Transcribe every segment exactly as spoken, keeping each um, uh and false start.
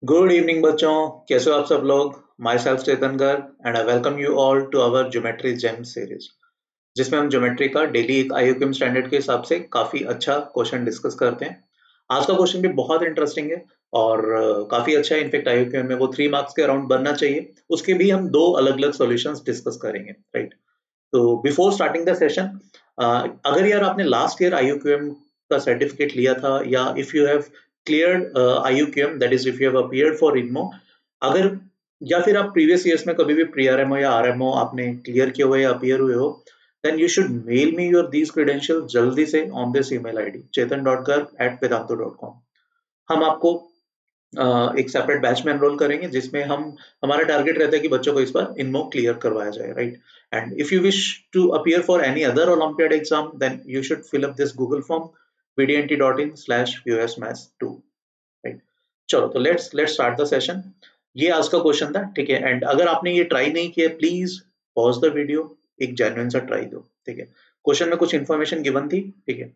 Good evening बच्चों, कैसे हो आप सब लोग। Myself Chetan Garg and I welcome you all to our geometry gem series, जिसमें हम ज्योमेट्री का डेली एक आईयूक्यूएम स्टैंडर्ड के हिसाब से काफी अच्छा क्वेश्चन डिस्कस करते हैं। आज का क्वेश्चन भी बहुत इंटरेस्टिंग है और uh, काफी अच्छा है। इनफेक्ट आईयूक्यूएम में वो थ्री मार्क्स के अराउंड बनना चाहिए। उसके भी हम दो अलग अलग सॉल्यूशंस डिस्कस करेंगे, राइट। तो बिफोर स्टार्टिंग द सेशन, अगर यार आपने लास्ट ईयर आईयूक्यूएम का सर्टिफिकेट लिया था या if you have cleared IOQM, that is if you have appeared for INMO, अगर या फिर आप प्रीवियस ईयर्स में कभी भी प्री आरएमओ या आरएमओ आपने क्लियर किए हुए या अपीयर हुए हो, then you should mail me your these credential जल्दी से on this email ID Chetan dot Garg at Vedantu dot com. हम आपको अ, एक सेपरेट बैच में एनरोल करेंगे, जिसमें हम हमारा टारगेट रहता है कि बच्चों को इस बार इनमो क्लियर करवाया जाए, right. And if you wish to appear for any other olympiad exam, then you should fill up this Google form vdnt dot in slash us maths two, right. चलो, तो let's let's start the session. ये आज का question था, ठीक है। And अगर आपने ये ट्राई नहीं किया, प्लीज पॉज द वीडियो, एक जेन्युइन सा ट्राई दो, ठीक है। क्वेश्चन में कुछ इंफॉर्मेशन गिवन थी, ठीक है।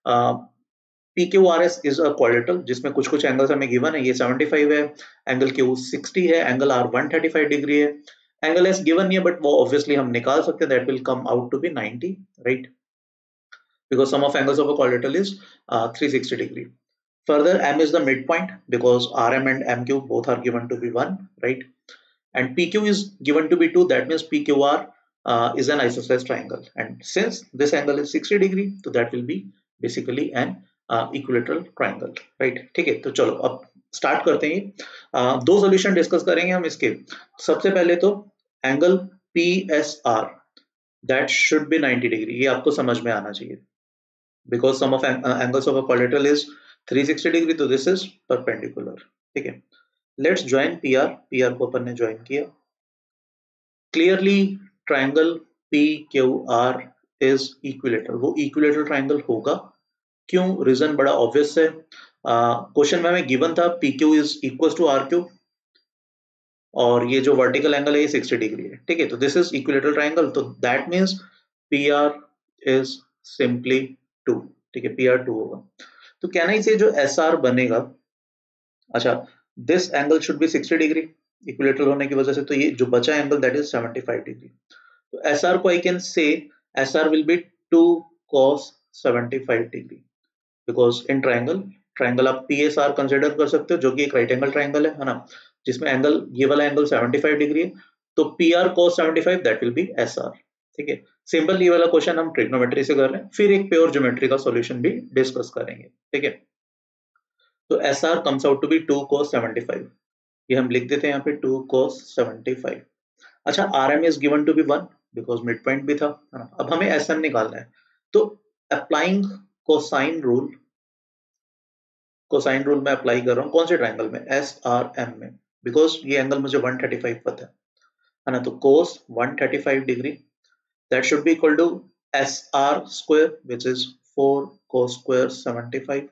P Q R S is a quadrilateral जिसमें कुछ कुछ एंगल्स हमें गिवन है। ये सेवेंटी फाइव है, एंगल क्यू सिक्सटी है, angle R one thirty five degree है। एंगल एस गिवन नहीं है, बट वो ऑब्वियसली हम निकाल सकते हैं, that will come out to be ninety, right, because sum of angles of a quadrilateral is uh, three hundred sixty degree. Further, M is the midpoint because R M and M Q both are given to be one, right? And P Q is given to be two, that means P Q R uh, is an isosceles triangle. And since this angle is sixty degree, so that will be basically an uh, equilateral triangle, right? ठीक है, तो चलो अब start करते हैं। uh, दो solution discuss करेंगे हम इसके। सबसे पहले तो angle P S R, that should be ninety degree, ये आपको समझ में आना चाहिए, because sum of ang- uh, angles of a quadrilateral is three hundred sixty degree, तो this is perpendicular, ठीक है। Let's join P R, P R को अपन ने ज्वाइन किया। Clearly triangle P Q R is equilateral, वो equilateral triangle होगा। क्यों? रीजन बड़ा ऑब्वियस है। क्वेश्चन uh, में हमें गिवन था P Q is equal to R Q, और ये जो वर्टिकल एंगल है ये सिक्सटी डिग्री है, ठीक है। तो दिस इज इक्विलेटरल ट्राइंगल, तो that means P R is simply two, ठीक है, पी आर टू होगा। तो कहना ही से जो एस आर बनेगा, अच्छा, this angle should be sixty degree equilateral होने की वजह से, तो ये जो बचा angle that is seventy five degree. तो एस आर को I can say S R will be two cos seventy five degree, because in triangle triangle आप पी एस आर कंसिडर कर सकते हो, जो कि एक राइट एंगल ट्राइंगल है है ना, जिसमें एंगल ये वाला एंगल सेवेंटी फाइव डिग्री है। तो P R cos seventy five that will be S R, ठीक है। सिंपल ये वाला क्वेश्चन हम ट्रिग्नोमेट्री से कर रहे हैं, फिर एक प्योर ज्योमेट्री का सॉल्यूशन भी डिस्कस करेंगे, ठीक है। तो S R comes out to be two cos seventy five, ये हम लिख देते हैं यहाँ पे टू cos सेवेंटी फाइव। अच्छा, R M is given to be one because mid point भी था, है ना। अब हमें एस एम निकालना है, तो applying cosine rule, cosine rule में अप्लाई कर रहा हूँ कौन से ट्राइंगल में, एस आर एम में, बिकॉज ये एंगल मुझे वन थर्टी फाइव पता है है ना। तो cos one thirty five degree that should be equal to S R square which is four cos square seventy five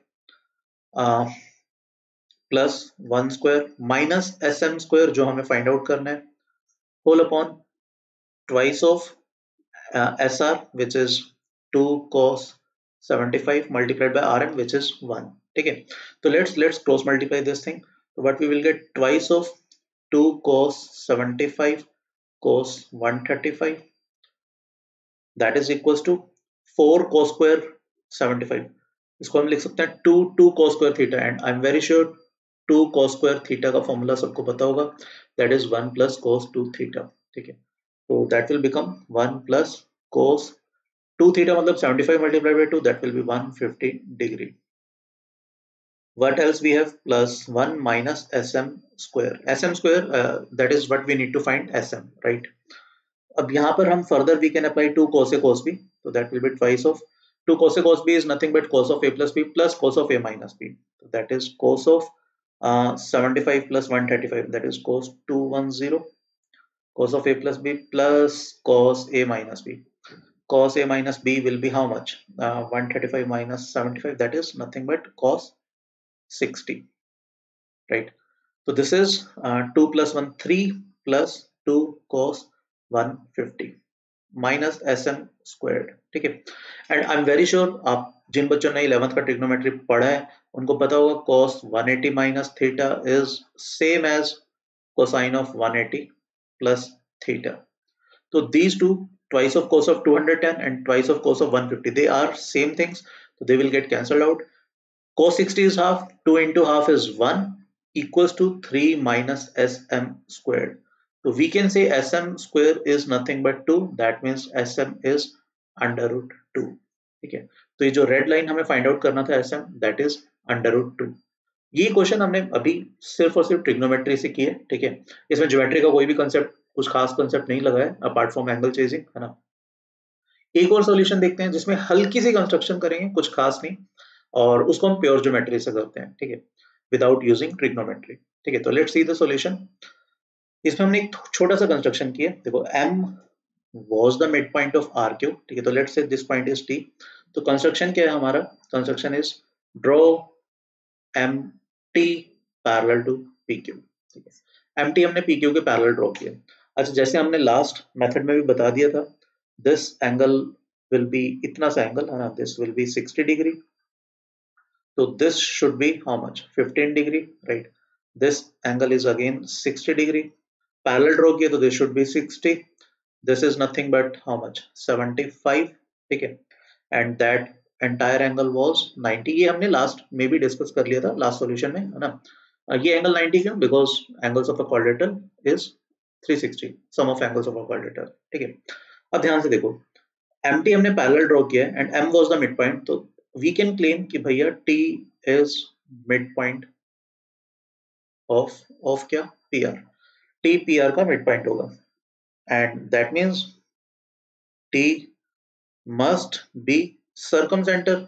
plus one square minus S M square जो हमें find out करना है, whole upon twice of S R which is two cos seventy five multiplied by rm which is one, ठीक है। तो let's let's cross multiply this thing, so what we will get twice of two cos seventy five cos one thirty five that is equals to four cos square seventy five, इसको हम लिख सकते हैं two two cos square theta, and I'm very sure two cos square theta का formula सबको पता होगा, that is one plus cos two theta, ठीक है। तो that will become one plus cos two theta मतलब seventy five multiplied by two, that will be one fifty degree. What else we have? Plus one minus sm square, sm square uh, that is what we need to find sm, right? अब यहाँ पर हम further we can apply two cos a cos b, so that will be twice of two cos a cos b is nothing but cos of a plus b plus cos of a minus b, so that is cos of uh, seventy five plus one thirty five, that is cos two ten, cos of a plus b plus cos a minus b. Cos a minus b will be how much? uh, one thirty five minus seventy five, that is nothing but cos sixty, right? So this is uh, two plus one, three plus two cos one fifty minus sm squared, ठीक है। And I am very sure आप जिन बच्चों ने eleventh का trigonometry पढ़ा है, उनको पता होगा cos one eighty minus theta is same as cosine of one eighty plus theta. So these two, twice of cos of two hundred ten and twice of cos of one hundred fifty, they are same things, so they will get cancelled out. Cos sixty is half, two into half is one, equals to three minus sm squared. So we can say sm square is nothing but two, that means sm is under root two. ठीक है, तो ये जो red line हमें find out करना था sm, that is under root two. ये question हमने अभी सिर्फ और सिर्फ ट्रिग्नोमेट्री से किए, ठीक है, इसमें ज्योमेट्री का कोई भी कंसेप्ट, कुछ खास कंसेप्ट नहीं लगा है अपार्ट फ्रॉम एंगल चेजिंग, है ना। एक और सॉल्यूशन देखते हैं जिसमें हल्की सी कंस्ट्रक्शन करेंगे, कुछ खास नहीं, और उसको हम प्योर ज्योमेट्री से करते हैं, ठीक है, विदाउट यूजिंग ट्रिग्नोमेट्री, ठीक है। तो लेट्स सी द सॉल्यूशन। इसमें हमने एक छोटा सा कंस्ट्रक्शन किया, देखो m was the midpoint of r cube, ठीक है, तो let's say this point is t। तो कंस्ट्रक्शन क्या है हमारा, construction is draw mt parallel to pq, ठीक है, mt हमने pq के पैरेलल ड्रॉ किया। अच्छा, जैसे हमने लास्ट मेथड में भी बता दिया था, दिस एंगल विल बी इतना सा एंगल, है ना, this will be sixty degree, so this should be how much, fifteen degree, right? This angle is again sixty degree, parallel draw किया तो this should be sixty, this is nothing but how much, seventy-five, ठीक है, and that entire angle was ninety। ये हमने last में भी discuss कर लिया था, लास्ट सॉल्यूशन में, है ना। ये एंगल ninety क्यों, because angles of a quadrilateral is three sixty, sum of angles of a quadrilateral, ठीक है। अब ध्यान से देखो, mt हमने पैरेलल ड्रॉ किया है and m was the mid point, तो वी कैन क्लेम कि भैया t is mid point of of क्या, pr, t pr का मिड पॉइंट होगा, and that means t must be circumcentre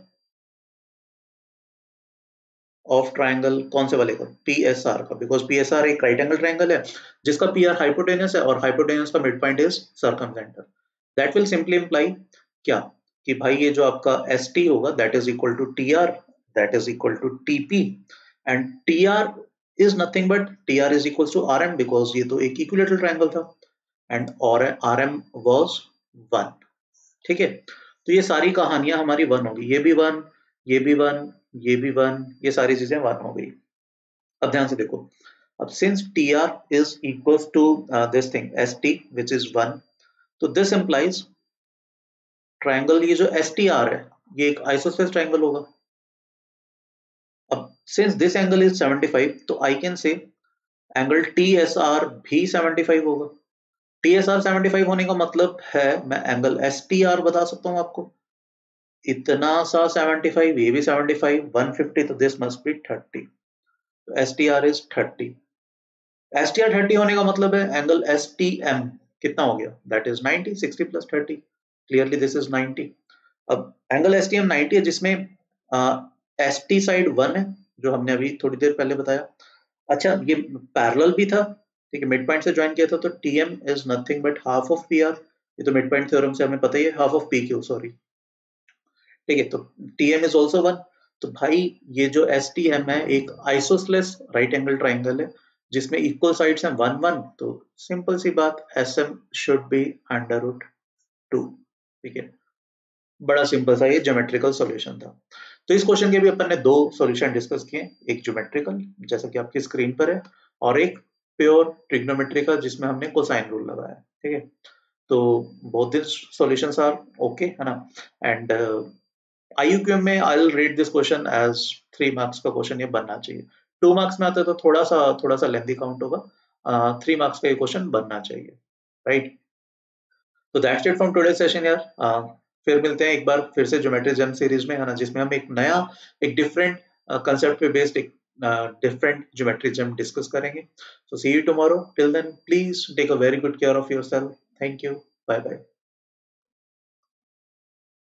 of triangle, कौन से वाले का, P S R का, बिकॉज P S R एक राइट एंगल ट्राइंगल है जिसका P R हाइपोटेनस है और हाइपोटेनस का mid point is circumcentre. That will simply imply क्या, कि भाई ये जो आपका S T होगा that is equal to T R, that is equal to T P, and T R is nothing but T R is equal to R M, because ये तो एक इक्विलेटरल ट्राइंगल था, एंड और R M was one, ठीक है। तो ये सारी कहानियां हमारी वन होगी, ये भी वन, ये भी वन, ये भी वन, ये सारी चीजें वन हो गई। अब ध्यान से देखो, अब since T R is equal to this thing S T which is one, तो दिस इंप्लाइज ट्राइंगल, ये जो एस टी आर है ये एक आइसोसेलेस ट्राइंगल होगा। अब since this angle is seventy-five, तो I can say angle T S R भी seventy-five होगा। टी एस आर seventy-five होने का मतलब है मैं एंगल एस टी आर बता सकता हूं आपको, इतना सा seventy-five, ये भी seventy-five, one fifty, तो दिस मस्ट बी thirty, तो S T R is thirty। S T R thirty होने का मतलब है एंगल S T M कितना हो गया, that is ninety, sixty plus thirty, clearly this is ninety। अब angle S T M ninety है जिसमें S T साइड वन है, जो हमने अभी थोड़ी देर पहले बताया। अच्छा, ये पैरेलल भी था, ठीक है, मिड पॉइंट से ज्वाइन किया था, तो T M is nothing but half of P R, ये तो मिड पॉइंट थ्योरम से हमें पता ही है, half of P Q, sorry, ठीक है, तो T M is also one। तो भाई ये जो S T M है एक आइसोसेलेस राइट एंगल ट्राइंगल है जिसमें इक्वल साइड्स हैं वन वन, तो सिंपल सी बात, S M should be under root two, ठीक है, बड़ा सिंपल सा ये ज्योमेट्रिकल सॉल्यूशन था। तो इस क्वेश्चन के भी अपन ने दो सॉल्यूशन डिस्कस किए, एक ज्योमेट्रिकल जैसा कि आपकी स्क्रीन पर है, और एक प्योर ट्रिग्नोमेट्रिकल जिसमें हमने कोसाइन रूल लगाया, ठीक है। तो both this solutions are okay, है ना, and I U Q M में I will rate this question as three marks का क्वेश्चन ये बनना चाहिए। टू मार्क्स में आता है तो थोड़ा सा थोड़ा सा लेंथी काउंट होगा, थ्री मार्क्स का ये क्वेश्चन बनना चाहिए, राइट। तो that's it from today session यार। uh, फिर मिलते हैं एक बार फिर से ज्योमेट्री जेम सीरीज में, है ना, जिसमें हम एक नया एक डिफरेंट कंसेप्ट पे बेस्ड एक डिफरेंट ज्योमेट्री जेम डिस्कस करेंगे। So see you tomorrow, till then please take a very good care of yourself. Thank you, bye bye.